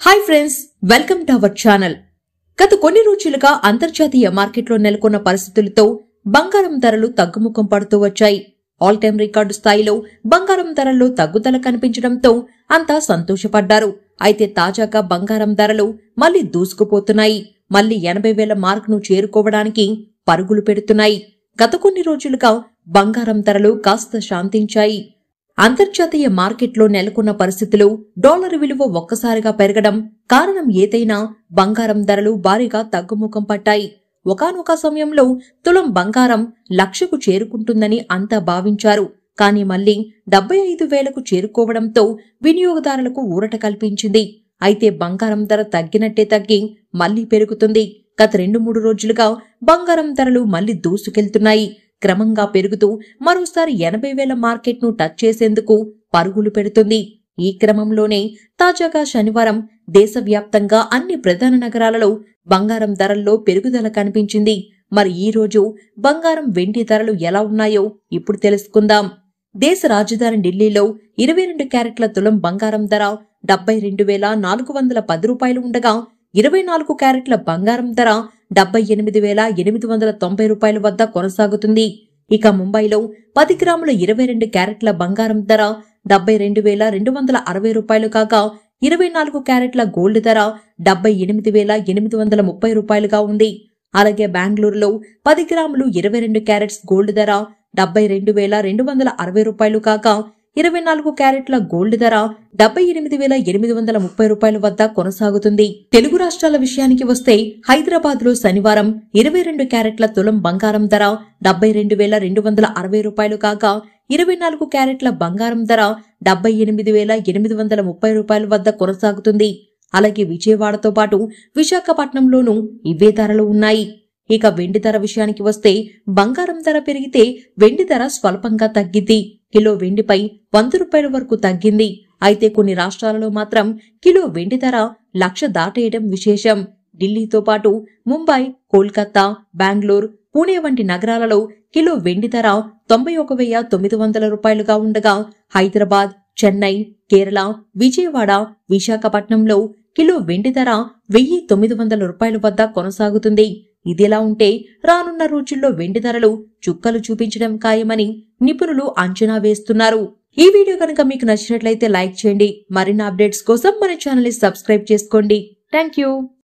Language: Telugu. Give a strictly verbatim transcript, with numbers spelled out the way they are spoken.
Hi friends, welcome to our channel. గత కొన్ని రోజులుగా అంతర్జాతీయ మార్కెట్లో నెలకొన్న పరిస్థితులతో బంగారం ధరలు తగ్గుముఖం పడుతూ వచ్చాయి. ఆల్ టైమ్ రికార్డు స్థాయిలో బంగారం ధరల్లో తగ్గుదల కనిపించడంతో అంతా సంతోషపడ్డారు. అయితే తాజాగా బంగారం ధరలు మళ్లీ దూసుకుపోతున్నాయి. మళ్లీ ఎనభై వేల మార్కును చేరుకోవడానికి పరుగులు పెడుతున్నాయి. గత కొన్ని రోజులుగా బంగారం ధరలు కాస్త శాంతించాయి. అంతర్జాతీయ మార్కెట్లో నెలకొన్న పరిస్థితులు, డాలర్ విలువ ఒక్కసారిగా పెరగడం కారణం ఏదైనా బంగారం ధరలు భారీగా తగ్గుముఖం పట్టాయి. ఒకానొక సమయంలో తులం బంగారం లక్షకు చేరుకుంటుందని అంతా భావించారు. కానీ మళ్లీ డెబ్బై ఐదు వేలకు చేరుకోవడంతో వినియోగదారులకు ఊరట కల్పించింది. అయితే బంగారం ధర తగ్గినట్టే తగ్గి మళ్లీ పెరుగుతుంది. గత రెండు మూడు రోజులుగా బంగారం ధరలు మళ్లీ దూసుకెళ్తున్నాయి. క్రమంగా పెరుగుతూ మరోసారి ఎనభై వేల మార్కెట్ను టచ్ చేసేందుకు పరుగులు పెడుతుంది. ఈ క్రమంలోనే తాజాగా శనివారం దేశవ్యాప్తంగా అన్ని ప్రధాన నగరాలలో బంగారం ధరల్లో పెరుగుదల కనిపించింది. మరి ఈ రోజు బంగారం, వెండి ధరలు ఎలా ఉన్నాయో ఇప్పుడు తెలుసుకుందాం. దేశ రాజధాని ఢిల్లీలో ఇరవై రెండు క్యారెట్ల తులం బంగారం ధర డెబ్బై రెండు వేల నాలుగు వందల పది రూపాయలు ఉండగా, ఇరవై నాలుగు క్యారెట్ల బంగారం ధర డెబ్బై ఎనిమిది వేల ఎనిమిది వందల తొంభై రూపాయల వద్ద కొనసాగుతుంది. ఇక ముంబైలో పది గ్రాముల ఇరవై రెండు క్యారెట్ల బంగారం ధర డెబ్బై రెండు వేల రెండు వందల అరవై రూపాయలు కాగా, ఇరవై నాలుగు క్యారెట్ల గోల్డ్ ధర డెబ్బై ఎనిమిది వేల ఎనిమిది వందల ముప్పై రూపాయలుగా ఉంది. అలాగే బెంగళూరులో పది గ్రాములు ఇరవై రెండు క్యారెట్స్ గోల్డ్ ధర డెబ్బై రెండు వేల రెండు వందల అరవై రూపాయలు కాగా, ఇరవై నాలుగు క్యారెట్ల గోల్డ్ ధర డెబ్బై ఎనిమిది వేల ఎనిమిది వందల ముప్పై రూపాయల వద్ద కొనసాగుతుంది. తెలుగు రాష్ట్రాల విషయానికి వస్తే హైదరాబాద్ లో శనివారం ఇరవై రెండు క్యారెట్ల తులం బంగారం ధర డెబ్బై రెండు వేల రెండు వందల అరవై రూపాయలు కాగా, ఇరవై నాలుగు క్యారెట్ల బంగారం ధర డెబ్బై ఎనిమిది వేల ఎనిమిది వందల ముప్పై రూపాయల వద్ద కొనసాగుతుంది. అలాగే విజయవాడతో పాటు విశాఖపట్నంలోనూ ఇవే ధరలు ఉన్నాయి. ఇక వెండి ధర విషయానికి వస్తే బంగారం ధర పెరిగితే వెండి ధర స్వల్పంగా తగ్గింది. కిలో వెండిపై వంద రూపాయల వరకు తగ్గింది. అయితే కొన్ని రాష్ట్రాలలో మాత్రం కిలో వెండి ధర లక్ష దాటేయడం విశేషం. ఢిల్లీతో పాటు ముంబై, కోల్కతా, బెంగళూరు, పూణే వంటి నగరాలలో కిలో వెండి ధర తొంభై ఒక వెయ్యి తొమ్మిది వందల రూపాయలుగా ఉండగా, హైదరాబాద్, చెన్నై, కేరళ, విజయవాడ, విశాఖపట్నంలో కిలో వెండి ధర వెయ్యి తొమ్మిది వందల రూపాయల వద్ద కొనసాగుతుంది. ఇదిలా ఉంటే రానున్న రోజుల్లో వెండి ధరలు చుక్కలు చూపించడం ఖాయమని నిపుణులు అంచనా వేస్తున్నారు. ఈ వీడియో కనుక మీకు నచ్చినట్లయితే లైక్ చేయండి. మరిన్ని అప్డేట్స్ కోసం మన ఛానల్ ని సబ్స్క్రైబ్ చేసుకోండి. Thank you.